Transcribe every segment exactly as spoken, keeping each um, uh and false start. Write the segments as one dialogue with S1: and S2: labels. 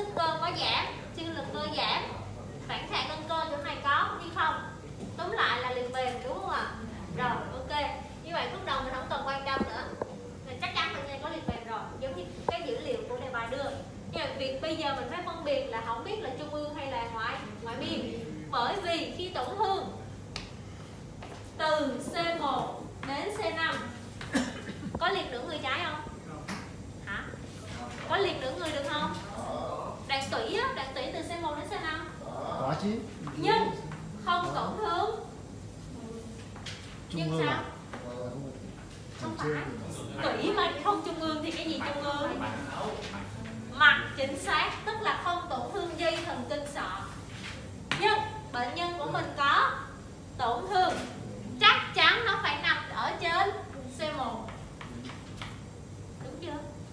S1: sức cơ có giảm, siêu lực cơ giảm, phản xạ cân cơ chỗ này có nhưng không. Tóm lại là liền bền, đúng không ạ? Rồi, ok. Như vậy phút đầu mình không cần quan tâm nữa, mình chắc chắn bệnh nhân có liền bền rồi, giống như cái dữ liệu của đề bài đưa. Nhưng mà việc bây giờ mình phải phân biệt là không biết là trung ương hay là ngoại ngoại biên, bởi vì khi tổn thương từ C một đến C năm có liệt nửa người trái không? Hả? Có liệt nửa người được không? Đoạn tủy á, đoạn tủy từ C một đến C năm
S2: có chứ,
S1: nhưng không tổn thương. Nhưng sao? Không phải. Tủy mà không trung ương thì cái gì trung ương? Mặt, chính xác, tức là không tổn thương dây thần kinh sọ. Nhưng bệnh nhân của mình có tổn thương, chắc chắn nó phải nằm ở trên C một. Đúng chưa?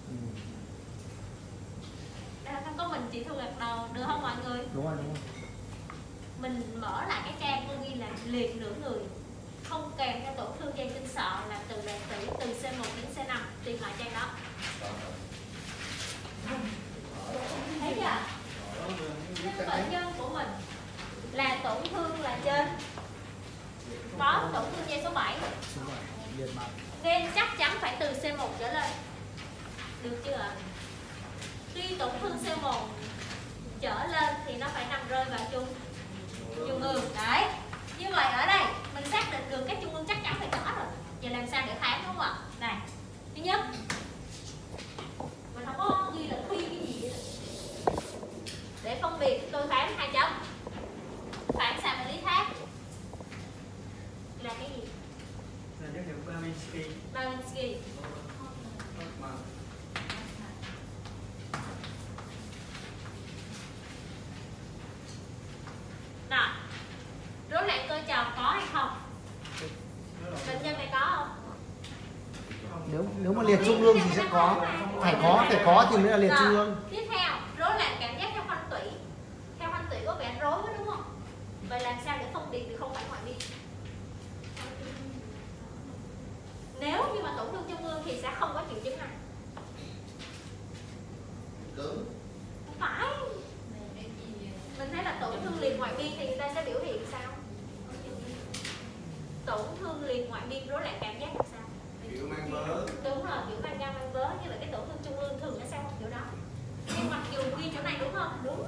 S1: Đây là không có mình chỉ thuộc gật đầu, được không mọi người?
S2: Đúng rồi, đúng rồi.
S1: Mình mở lại cái trang tôi ghi là liệt nửa người, không kèm theo tổn thương dây kinh sọ là từ đoạn tủy từ C một đến C năm, tìm lại trang đó. Thấy chưa? Nhưng bệnh nhân của mình là tổn thương là trên, có tổn thương dây số bảy, nên chắc chắn phải từ C một trở lên. Được chưa ạ? Khi tổn thương C một trở lên thì nó phải nằm rơi vào trung trung ương. Đấy. Như vậy ở đây mình xác định được cái trung ương chắc chắn phải có rồi. Giờ làm sao để khám, đúng không ạ? Này, thứ nhất mình không có ghi là khi cái gì vậy. Để phân biệt tôi khám hai chấm. Phản xạ vật lý tháp là cái gì?
S3: Là giác hiệu Babinski.
S1: Babinski. Rồi, rối loạn cơ tròn có hay không? Bệnh nhân này có không?
S2: Nếu nếu mà liệt trung ương thì sẽ có, phải có, phải có thì mới là liệt trung ương.
S1: Tiếp theo, rối loạn cảm giác theo khoanh tủy. Theo khoanh tủy có vẻ rối quá đúng không? Vậy làm sao để phân biệt được không phải ngoại biên? Nếu như mà tổn thương trung ương thì sẽ không có triệu chứng này. Không phải. Mình thấy là tổn thương liệt ngoại biên thì người ta sẽ biểu hiện sao? Tổn thương liệt ngoại biên rối loạn cảm giác là sao?
S4: Kiểu mang vớ.
S1: Đúng rồi, kiểu mang gan mang vớ, như là cái tổn thương trung ương thường nó sẽ không kiểu đó. Nhưng mặc dù ghi chỗ này đúng không? Đúng.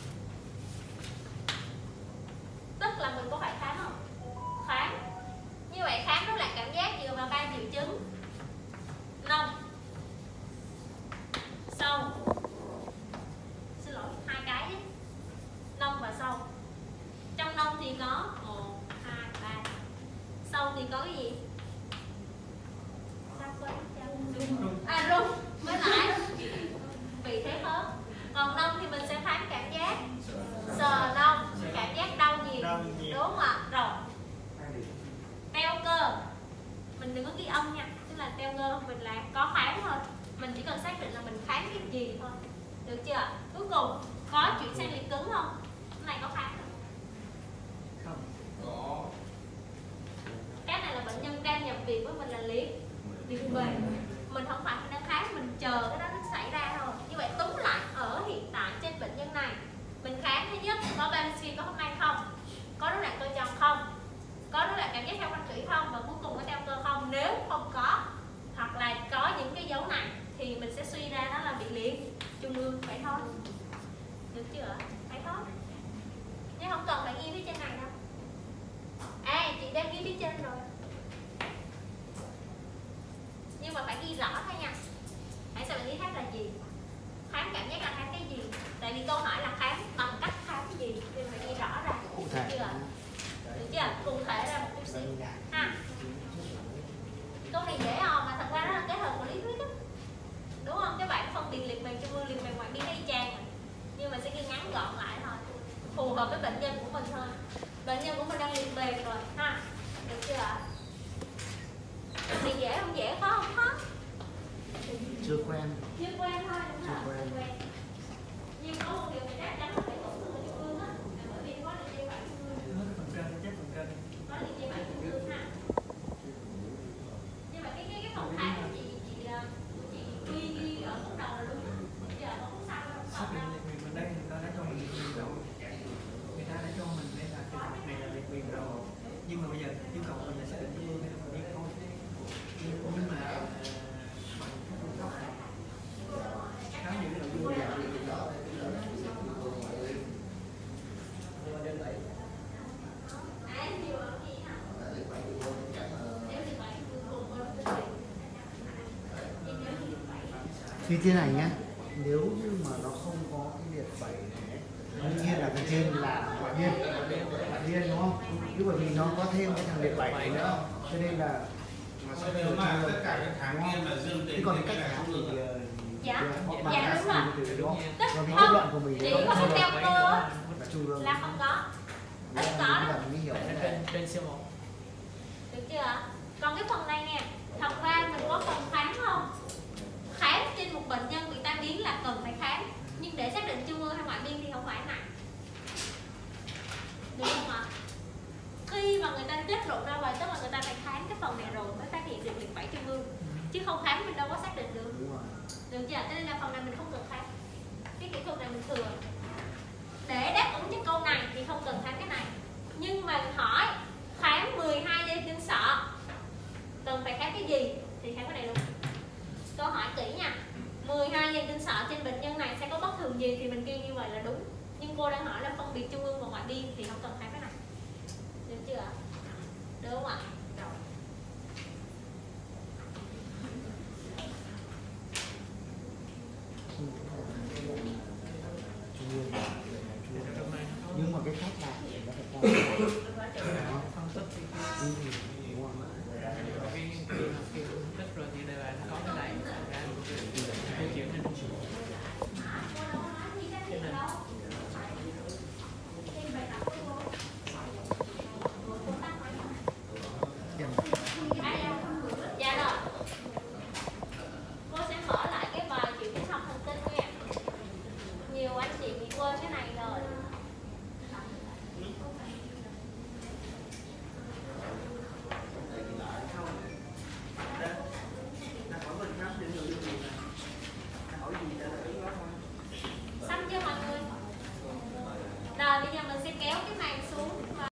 S1: Tức là mình có phải khám không? Khám. Như vậy khám rối loạn cảm giác dựa vào ba triệu chứng: nông, sâu. Xin lỗi, hai cái chứ. Nông và sâu. Trong nông thì có một, hai, ba. Sâu thì có cái gì? À rung với lại vị thế khớp. Còn nông thì mình sẽ khám cảm giác sờ nông, cảm giác đau nhiều, đúng không ạ? Rồi teo cơ mình đừng có ghi âm nha, tức là teo cơ mình là có khám thôi, mình chỉ cần xác định là mình khám cái gì thôi, được chưa? Cuối cùng có chuyển sang liệt cứng không? Cái này có khám không?
S4: Có.
S1: Cái này là bệnh nhân đang nhập viện với mình là liệt liệt bền, mình không phải mình đang khám, mình chờ cái đó nó xảy ra thôi. Như vậy túm lại ở hiện tại trên bệnh nhân này mình khám thứ nhất có Babinski có hôm nay không, có rối loạn cơ tròn không, có rối loạn cảm giác theo khoanh tủy không, và cuối cùng có teo cơ không. Nếu không có hoặc là có những cái dấu này thì mình sẽ suy ra nó là bị liệt trung ương, phải thôi. Được chưa? Phải thôi. Nhưng không cần phải ghi phía trên này đâu. À, chị đang ghi phía trên rồi. Nhưng mà phải ghi rõ thôi nha. Hãy xem bệnh lý tháp là gì, khám cảm giác là khám cái gì. Tại vì câu hỏi là khám bằng cách khám cái gì thì phải ghi rõ ra.
S2: Cụ thể.
S1: Được chưa? Được chưa? Cụ thể ra một chút xíu ha. Câu này dễ không, mà thật ra nó là kết hợp của lý thuyết đó. Đúng không? Các bạn phân biệt liệt bền trung ương, liệt bền ngoại biên y chang, nhưng mà sẽ ghi ngắn gọn lại thôi, phù hợp với bệnh nhân của mình thôi. Bệnh nhân của mình đang liệt bền rồi ha. Được chưa ạ? Thì dễ không dễ, khó không khó?
S2: Chưa quen.
S1: Chưa quen thôi, đúng
S2: Chưa
S1: không?
S2: quen.
S1: Chưa quen. Nhưng có một điều mình chắc chắn là phải tổn thương ở trung ương á, là bởi vì có liệt dây bảy trung ương.
S3: Phần cân, chắc phần cân.
S1: Có liệt dây bảy trung ương ha. Nhưng mà cái cái cái phòng khám của chị chị của chị ghi ghi ở phút đầu là đúng. Bây giờ có phút sau không
S3: Xác
S1: còn
S3: định
S1: đâu.
S3: liệt mình đây. này là liệt quyền rồi, nhưng mà bây giờ yêu cầu mình là xác định trung ương hay không biết thôi. Nhưng, nhưng mà khá nhiều cái nội dung là
S2: như thế này nhá, nếu như mà nó không có cái liệt bảy này, đương nhiên là cái trên là ngoại biên, ngoại biên đúng không? Nhưng bởi vì nó có thêm cái thằng liệt bảy nữa, cho nên là
S4: Mà sao nếu mà tất cả các tháng kia mà dương
S2: thế
S4: tính
S2: còn
S4: thì
S2: cái
S4: cái
S2: cách
S4: này
S2: khác
S4: không
S2: thì
S4: được.
S2: ờ,
S1: Dạ,
S2: họ
S1: dạ,
S2: bàn
S1: đúng
S2: ra
S1: rồi.
S2: xử từ đúng không?
S1: Tức
S2: Và cái
S1: không,
S2: kết luận của mình
S1: chỉ
S2: đó
S1: có
S2: là
S1: theo cơ
S2: là trung ương.
S1: là không có, ít có
S2: Là
S1: đó.
S2: mình hiểu cái
S3: bên
S2: này.
S3: bên siêu một.
S1: Được chưa? Còn cái phần này nè, thật ra mình có cần khám không? Khám trên một bệnh nhân bị tai biến là cần phải khám, nhưng để xác định trung ương hay ngoại biên thì không phải này. Được không ạ? Khi mà người ta kết luận ra rồi, tức là người ta phải khám cái phần này rồi mới phát hiện được liệt bảy trung ương, chứ không khám mình đâu có xác định được.
S2: Đúng rồi.
S1: Được chưa? Cho nên là phần này mình không cần khám, cái kỹ thuật này mình thừa. Để đáp ứng cho câu này thì không cần khám cái này, nhưng mà hỏi khám mười hai dây kinh sọ cần phải khám cái gì thì khám cái này luôn. Câu hỏi kỹ nha, mười hai dây kinh sọ trên bệnh nhân này sẽ có bất thường gì thì mình ghi như vậy là đúng, nhưng cô đang hỏi là phân biệt trung ương và ngoại biên thì không cần khám cái này. Được chưa ạ? Được không ạ? Rồi.
S2: Trung ương là trung ương. Nhưng mà cái cách làm thì nó phải có.
S3: Phân tích
S2: Ừ.